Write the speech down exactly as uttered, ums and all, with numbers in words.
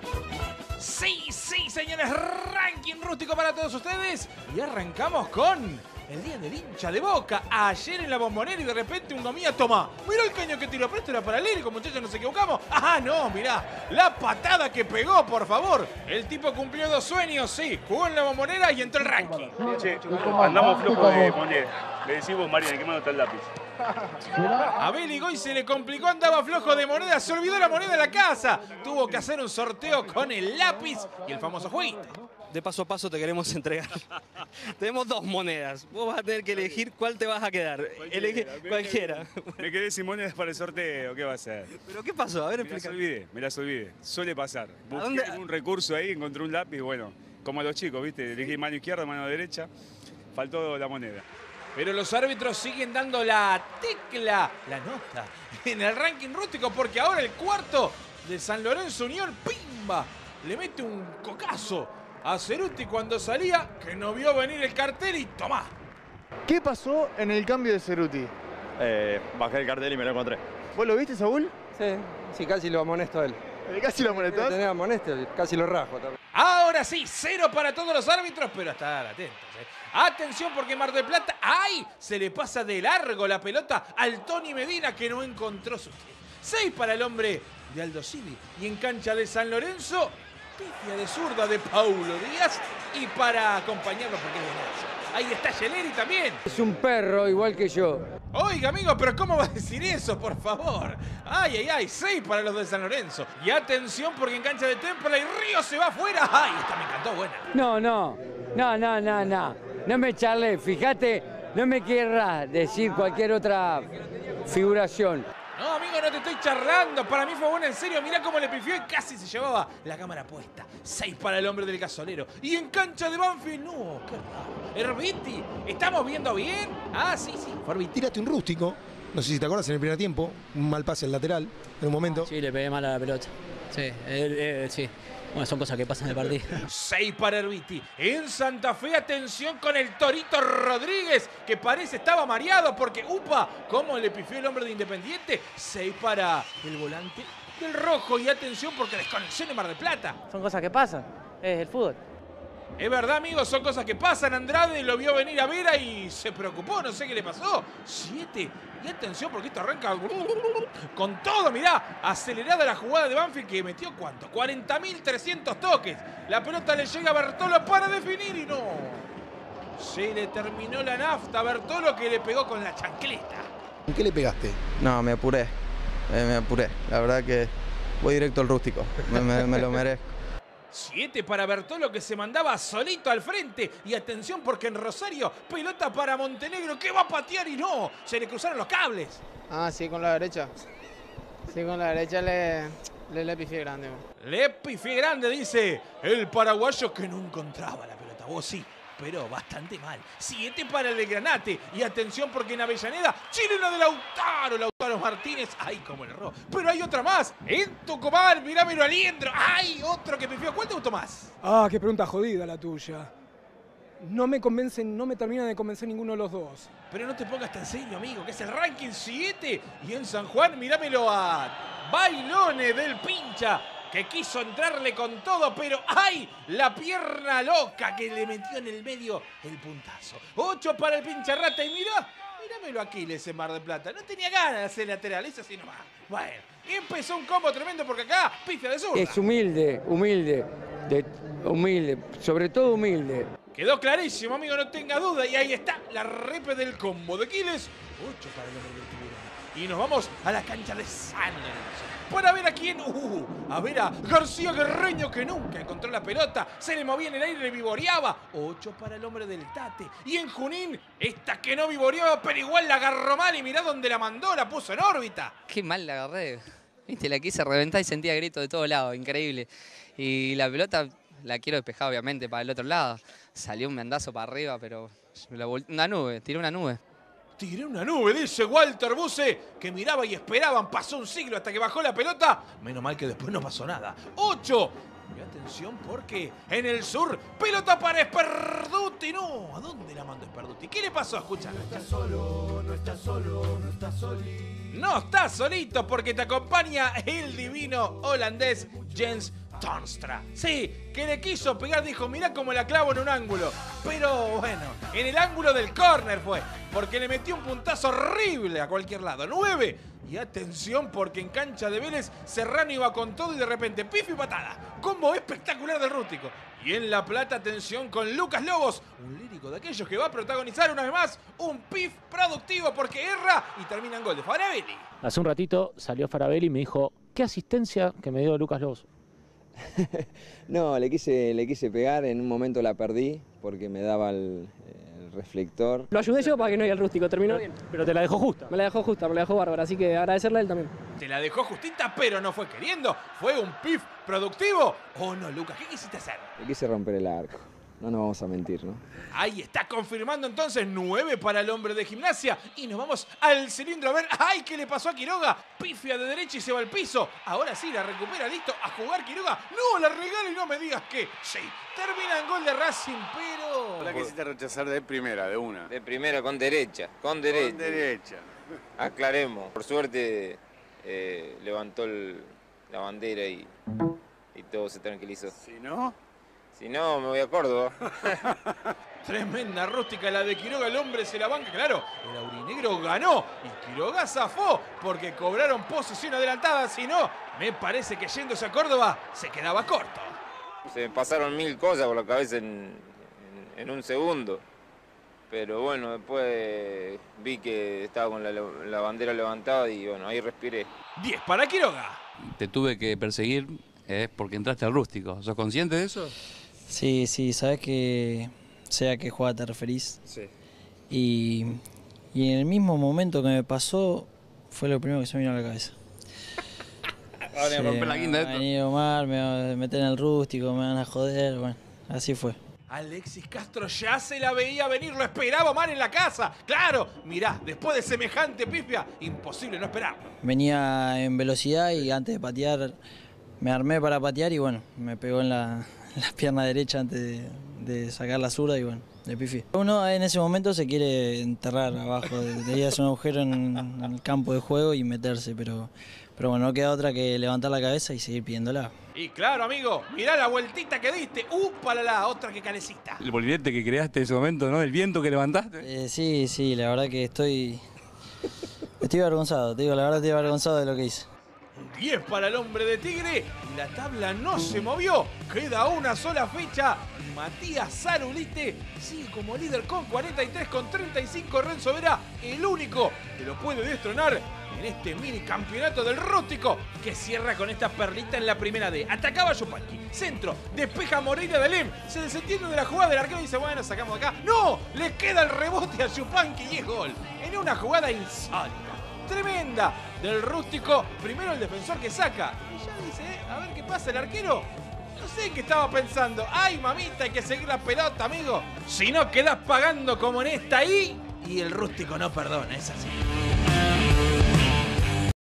Sí, sí, señores, ranking rústico para todos ustedes. Y arrancamos con el día del hincha de Boca. Ayer en la Bombonera y de repente un gomía toma. Mirá el caño que tiró, pero esto era paralítico, muchachos, nos equivocamos. Ah, no, mirá, la patada que pegó, por favor. El tipo cumplió dos sueños, sí. Jugó en la Bombonera y entró el ranking. Che, andamos flojos de moneda. Le decimos, Mariana, ¿qué mano está el lápiz? A Beli Goy se le complicó, andaba flojo de moneda, se olvidó la moneda en la casa. Tuvo que hacer un sorteo con el lápiz y el famoso jueguito. De paso a paso te queremos entregar. Tenemos dos monedas. Vos vas a tener que elegir cuál te vas a quedar. Elegí cualquiera. Me quedé sin monedas para el sorteo, ¿qué va a hacer? ¿Pero qué pasó? A ver, Me las explica. olvidé, me las olvidé. Suele pasar. Busqué dónde? un recurso ahí, encontré un lápiz, bueno, como a los chicos, ¿viste? Elegí mano izquierda, mano derecha. Faltó la moneda. Pero los árbitros siguen dando la tecla, la nota, en el ranking rústico, porque ahora el cuarto de San Lorenzo Unión, ¡pimba! Le mete un cocazo a Ceruti cuando salía, que no vio venir el cartel y tomá. ¿Qué pasó en el cambio de Ceruti? Eh, bajé el cartel y me lo encontré. ¿Vos lo viste, Saúl? Sí, sí, casi lo amonesto a él. ¿Casi lo amonestás? Tenés amonesto, casi lo rajo también. Ahora sí, cero para todos los árbitros, pero a estar atentos. ¿eh? Atención porque Mar del Plata, ¡ay! Se le pasa de largo la pelota al Tony Medina que no encontró su tiro. Seis para el hombre de Aldo Civi. Y en cancha de San Lorenzo, pifia de zurda de Paulo Díaz. Y para acompañarlo porque es buenazo. Ahí está Yeleri también. Es un perro igual que yo. Oiga, amigo, pero ¿cómo va a decir eso, por favor? Ay, ay, ay, seis para los de San Lorenzo. Y atención porque en cancha de Templa y Río se va afuera. Ay, esta me encantó, buena. No, no, no, no, no, no. No me charlé, fíjate, no me querrás decir cualquier otra figuración. No, amigo, no te estoy charlando. Para mí fue buena en serio. Mirá cómo le pifió y casi se llevaba la cámara puesta. Seis para el hombre del gasolero. Y en cancha de Banfield, no, qué raro. Herbiti, ¿estamos viendo bien? Ah, sí, sí. Farbi, tírate un rústico. No sé si te acuerdas en el primer tiempo. Un mal pase al lateral en un momento. Sí, le pegué mal a la pelota. Sí, eh, eh, sí. Bueno, son cosas que pasan en el partido. Seis para Herbiti. En Santa Fe, atención con el Torito Rodríguez, que parece estaba mareado porque, upa, cómo le pifió el hombre de Independiente. Seis para el volante del Rojo. Y atención porque desconexión de Mar del Plata. Son cosas que pasan. Es el fútbol. Es verdad, amigos, son cosas que pasan. Andrade lo vio venir a Vera y se preocupó, no sé qué le pasó. Siete. Y atención porque esto arranca con todo, mirá. Acelerada la jugada de Banfield que metió ¿cuánto? cuarenta mil trescientos toques. La pelota le llega a Bertolo para definir y no. Se le terminó la nafta a Bertolo que le pegó con la chancleta. ¿En qué le pegaste? No, me apuré. Eh, me apuré. La verdad que voy directo al rústico. Me, me, me lo merezco. Siete para Bertolo que se mandaba solito al frente. Y atención porque en Rosario, pelota para Montenegro que va a patear y no. Se le cruzaron los cables. Ah, sí, con la derecha. Sí, con la derecha le, le, le pifié grande. Le pifié grande, dice el paraguayo que no encontraba la pelota. Vos sí, pero bastante mal. Siete para el de Granate. Y atención porque en Avellaneda, chileno de Lautaro, Lautaro Martínez. Ay, cómo le erró. Pero hay otra más. En Tucumán, mirámelo a Liendro. Ay, otro que pifió. ¿Cuál te gustó más? Ah, qué pregunta jodida la tuya. No me convencen, no me termina de convencer ninguno de los dos. Pero no te pongas tan serio, amigo, que es el ranking siete. Y en San Juan, mirámelo a Bailone del Pincha, que quiso entrarle con todo, pero ¡ay! La pierna loca que le metió en el medio el puntazo. Ocho para el Pincharrata y mirá, mirámelo a Aquiles en Mar del Plata. No tenía ganas de hacer lateral, eso así nomás. Bueno, empezó un combo tremendo porque acá, pifia de zurda. Es humilde, humilde, de, humilde, sobre todo humilde. Quedó clarísimo, amigo, no tenga duda. Y ahí está la repe del combo de Aquiles. Ocho para el hombre del tiburón. Y nos vamos a la cancha de San Lorenzo para ver a quién. Uh, a ver a García Guerreño que nunca encontró la pelota. Se le movía en el aire y vivoreaba. Ocho para el hombre del Tate. Y en Junín, esta que no vivoreaba, pero igual la agarró mal. Y mirá dónde la mandó, la puso en órbita. Qué mal la agarré. Viste, la quise reventar y sentía gritos de todos lados. Increíble. Y la pelota la quiero despejar, obviamente, para el otro lado. Salió un mandazo para arriba, pero la una nube, tiré una nube. Tiré una nube, dice Walter Buse, que miraba y esperaban. Pasó un siglo hasta que bajó la pelota. Menos mal que después no pasó nada. Ocho. Y atención porque en el sur, pelota para Sperduti. No, ¿a dónde la mandó Sperduti? ¿Qué le pasó? Escucha. No estás solo, no estás solo, no estás solito. No estás solito porque te acompaña el divino holandés Jens Toornstra. Sí, que le quiso pegar, dijo, mirá cómo la clavo en un ángulo. Pero bueno, en el ángulo del córner fue, porque le metió un puntazo horrible a cualquier lado. nueve. Y atención, porque en cancha de Vélez, Serrano iba con todo y de repente, pifo y patada. Combo espectacular del Rústico. Y en La Plata, atención con Lucas Lobos, un lírico de aquellos que va a protagonizar una vez más un pif productivo porque erra y termina en gol de Farabelli. Hace un ratito salió Farabelli y me dijo, ¿qué asistencia que me dio Lucas Lobos? No, le quise, le quise pegar, en un momento la perdí porque me daba el, el reflector. Lo ayudé yo para que no haya el Rústico, terminó bien. Pero te la dejó justa. Me la dejó justa, me la dejó bárbara, así que agradecerle a él también. Te la dejó justita, pero no fue queriendo. ¿Fue un pif productivo? ¿O no, Lucas? ¿Qué quisiste hacer? Le quise romper el arco, no nos vamos a mentir, ¿no? Ahí está confirmando entonces nueve para el hombre de Gimnasia. Y nos vamos al cilindro a ver. ¡Ay! ¿Qué le pasó a Quiroga? Pifia de derecha y se va al piso. Ahora sí, la recupera, listo, a jugar Quiroga. ¡No! La regala y no me digas que sí. Termina en gol de Racing, pero... ¿Ahora quisiste rechazar de primera, de una? De primera, con derecha, con derecha. Con derecha. Aclaremos. Por suerte eh, levantó el, la bandera y, y todo se tranquilizó. ¿Si no? Si no, me voy a Córdoba. Tremenda rústica la de Quiroga, el hombre se la banca, claro, el aurinegro ganó y Quiroga zafó porque cobraron posición adelantada, si no, me parece que yéndose a Córdoba se quedaba corto. Se me pasaron mil cosas por la cabeza en, en, en un segundo, pero bueno, después vi que estaba con la, la bandera levantada y bueno, ahí respiré. diez para Quiroga. Te tuve que perseguir eh, porque entraste al Rústico, ¿sos consciente de eso? Sí, sí, sabes que sé a qué jugada te referís. Sí. Y, y en el mismo momento que me pasó, fue lo primero que se me vino a la cabeza. Ahora sí, romper la guinda me va a venir Omar, me va a meter en el Rústico, me van a joder, bueno, así fue. Alexis Castro ya se la veía venir, lo esperaba Omar en la casa. Claro, mirá, después de semejante pifia, imposible no esperar. Venía en velocidad y antes de patear, me armé para patear y bueno, me pegó en la... la pierna derecha antes de, de sacar la zurda y bueno, de pifi. Uno en ese momento se quiere enterrar abajo, debería hacer un agujero en, en el campo de juego y meterse, pero, pero bueno, no queda otra que levantar la cabeza y seguir pidiéndola. Y claro, amigo, mirá la vueltita que diste, ¡upalala! Otra que calecita. El bolilete que creaste en ese momento, ¿no? El viento que levantaste. Eh, sí, sí, la verdad que estoy, estoy avergonzado, te digo, la verdad estoy avergonzado de lo que hice. diez para el hombre de Tigre y la tabla no se movió. Queda una sola fecha. Matías Zarulite sigue como líder con cuarenta y tres, con treinta y cinco. Renzo Vera, el único que lo puede destronar en este mini campeonato del Rústico, que cierra con esta perlita en la primera D. Atacaba Yupanqui, centro, despeja Moreira de Alem, se desentiende de la jugada del arquero y dice, bueno, sacamos de acá. ¡No! Le queda el rebote a Yupanqui y es gol. En una jugada insólita, tremenda del Rústico. Primero el defensor que saca y ya dice, eh, a ver qué pasa el arquero. No sé en qué estaba pensando. Ay, mamita, hay que seguir la pelota, amigo. Si no, quedás pagando como en esta ahí. Y el Rústico no perdona, es así.